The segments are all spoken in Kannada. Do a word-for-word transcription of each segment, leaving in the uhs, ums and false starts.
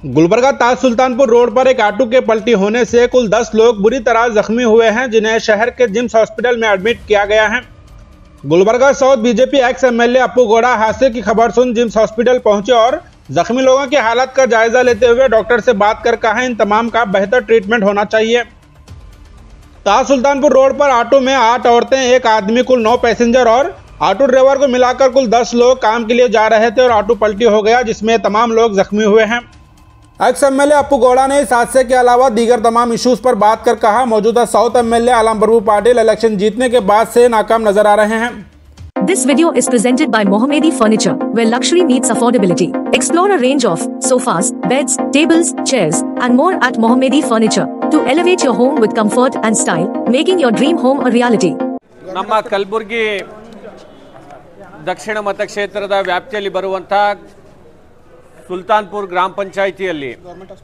गुलबर्गा ताज सुल्तानपुर रोड पर एक ऑटो के पलटी होने से कुल दस लोग बुरी तरह जख्मी हुए हैं, जिन्हें शहर के जिम्स हॉस्पिटल में एडमिट किया गया है। Gulbarga south BJP ex MLA Appu Gowda हादसे की खबर सुन जिम्स हॉस्पिटल पहुंचे और जख्मी लोगों की हालत का जायजा लेते हुए डॉक्टर से बात कर कहा इन तमाम का बेहतर ट्रीटमेंट होना चाहिए। ताज सुल्तानपुर रोड पर ऑटो में आठ औरतें, एक आदमी, कुल नौ पैसेंजर और ऑटो ड्राइवर को मिलाकर कुल दस लोग काम के लिए जा रहे थे और ऑटो पलटी हो गया, जिसमें तमाम लोग जख्मी हुए हैं। एक्स एमएलए अप्पू गौड़ा ने इस हादसे के अलावा दीगर तमाम इश्यूज पर बात कर कहा मौजूदा south MLA Alam Prabhu Patil election जीतने के बाद से नाकाम नजर आ रहे हैं। This video is presented by Mohammedi Furniture, where luxury meets affordability. Explore a range of sofas, beds, tables, chairs, and more at Mohammedi Furniture to elevate your home with comfort and style, making your dream home a reality. ನಮ್ಮ ಕಲಬುರಗಿ ದಕ್ಷಿಣ ಮತಕ್ಷೇತ್ರದ ವ್ಯಾಪ್ತಿಯಲ್ಲಿ ಬರುವಂತ ಸುಲ್ತಾನ್ಪುರ್ ಗ್ರಾಮ ಪಂಚಾಯಿತಿಯಲ್ಲಿ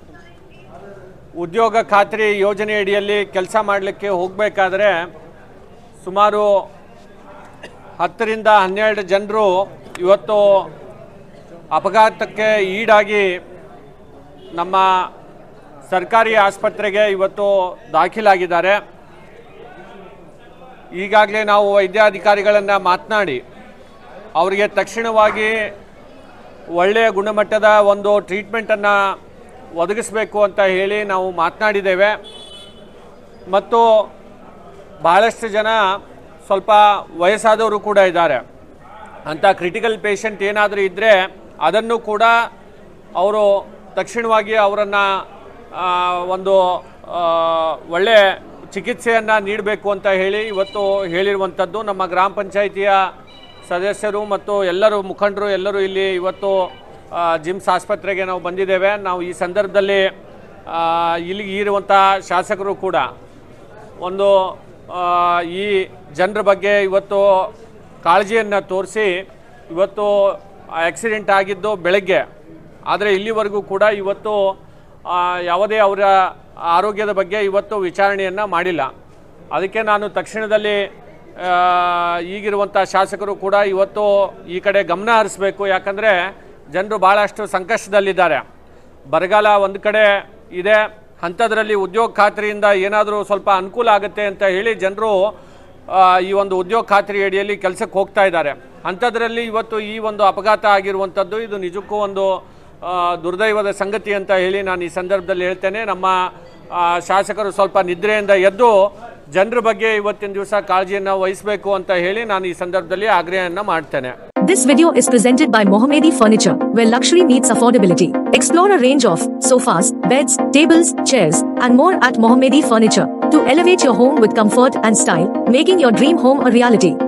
ಉದ್ಯೋಗ ಖಾತ್ರಿ ಯೋಜನೆ ಅಡಿಯಲ್ಲಿ ಕೆಲಸ ಮಾಡಲಿಕ್ಕೆ ಹೋಗಬೇಕಾದ್ರೆ ಸುಮಾರು ಹತ್ತರಿಂದ ಹನ್ನೆರಡು ಜನರು ಇವತ್ತು ಅಪಘಾತಕ್ಕೆ ಈಡಾಗಿ ನಮ್ಮ ಸರ್ಕಾರಿ ಆಸ್ಪತ್ರೆಗೆ ಇವತ್ತು ದಾಖಲಾಗಿದ್ದಾರೆ। ಈಗಾಗಲೇ ನಾವು ವೈದ್ಯಾಧಿಕಾರಿಗಳನ್ನು ಮಾತನಾಡಿ ಅವರಿಗೆ ತಕ್ಷಣವಾಗಿ ಒಳ್ಳೆಯ ಗುಣಮಟ್ಟದ ಒಂದು ಟ್ರೀಟ್ಮೆಂಟನ್ನು ಒದಗಿಸಬೇಕು ಅಂತ ಹೇಳಿ ನಾವು ಮಾತನಾಡಿದ್ದೇವೆ ಮತ್ತು ಬಹಳಷ್ಟು ಜನ ಸ್ವಲ್ಪ ವಯಸ್ಸಾದವರು ಕೂಡ ಇದ್ದಾರೆ। ಅಂಥ ಕ್ರಿಟಿಕಲ್ ಪೇಷಂಟ್ ಏನಾದರೂ ಇದ್ದರೆ ಅದನ್ನು ಕೂಡ ಅವರು ತಕ್ಷಣವಾಗಿ ಅವರನ್ನು ಒಂದು ಒಳ್ಳೆಯ ಚಿಕಿತ್ಸೆಯನ್ನು ನೀಡಬೇಕು ಅಂತ ಹೇಳಿ ಇವತ್ತು ಹೇಳಿರುವಂಥದ್ದು ನಮ್ಮ ಗ್ರಾಮ ಪಂಚಾಯಿತಿಯ ಸದಸ್ಯರು ಮತ್ತು ಎಲ್ಲರೂ ಮುಖಂಡರು ಎಲ್ಲರೂ ಇಲ್ಲಿ ಇವತ್ತು ಜಿಮ್ಸ್ ಆಸ್ಪತ್ರೆಗೆ ನಾವು ಬಂದಿದ್ದೇವೆ। ನಾವು ಈ ಸಂದರ್ಭದಲ್ಲಿ ಇಲ್ಲಿಗೆ ಇರುವಂಥ ಶಾಸಕರು ಕೂಡ ಒಂದು ಈ ಜನರ ಬಗ್ಗೆ ಇವತ್ತು ಕಾಳಜಿಯನ್ನು ತೋರಿಸಿ ಇವತ್ತು ಆಕ್ಸಿಡೆಂಟ್ ಆಗಿದ್ದು ಬೆಳಗ್ಗೆ, ಆದರೆ ಇಲ್ಲಿವರೆಗೂ ಕೂಡ ಇವತ್ತು ಯಾವುದೇ ಅವರ ಆರೋಗ್ಯದ ಬಗ್ಗೆ ಇವತ್ತು ವಿಚಾರಣೆಯನ್ನು ಮಾಡಿಲ್ಲ। ಅದಕ್ಕೆ ನಾನು ತಕ್ಷಣದಲ್ಲಿ ಈಗಿರುವಂಥ ಶಾಸಕರು ಕೂಡ ಇವತ್ತು ಈ ಕಡೆ ಗಮನ ಹರಿಸಬೇಕು, ಯಾಕಂದರೆ ಜನರು ಭಾಳಷ್ಟು ಸಂಕಷ್ಟದಲ್ಲಿದ್ದಾರೆ। ಬರಗಾಲ ಒಂದು ಕಡೆ ಇದೆ, ಅಂಥದ್ರಲ್ಲಿ ಉದ್ಯೋಗ ಖಾತ್ರಿಯಿಂದ ಏನಾದರೂ ಸ್ವಲ್ಪ ಅನುಕೂಲ ಆಗುತ್ತೆ ಅಂತ ಹೇಳಿ ಜನರು ಈ ಒಂದು ಉದ್ಯೋಗ ಖಾತ್ರಿ ಅಡಿಯಲ್ಲಿ ಕೆಲಸಕ್ಕೆ ಹೋಗ್ತಾ ಇದ್ದಾರೆ। ಅಂಥದ್ರಲ್ಲಿ ಇವತ್ತು ಈ ಒಂದು ಅಪಘಾತ ಆಗಿರುವಂಥದ್ದು ಇದು ನಿಜಕ್ಕೂ ಒಂದು ದುರ್ದೈವದ ಸಂಗತಿ ಅಂತ ಹೇಳಿ ನಾನು ಈ ಸಂದರ್ಭದಲ್ಲಿ ಹೇಳ್ತೇನೆ। ನಮ್ಮ ಶಾಸಕರು ಸ್ವಲ್ಪ ನಿದ್ರೆಯಿಂದ ಎದ್ದು ಜನರ ಬಗ್ಗೆ ಇವತ್ತಿನ ದಿವಸ ಕಾಳಜಿಯನ್ನು ವಹಿಸಬೇಕು ಅಂತ ಹೇಳಿ ನಾನು ಈ ಸಂದರ್ಭದಲ್ಲಿ ಆಗ್ರಹವನ್ನು ಮಾಡ್ತೇನೆ। This video is presented by Mohammedi Furniture, where luxury meets affordability. Explore a range of sofas, beds, tables, chairs, and more at Mohammedi Furniture to elevate your home with comfort and style, making your dream home a reality.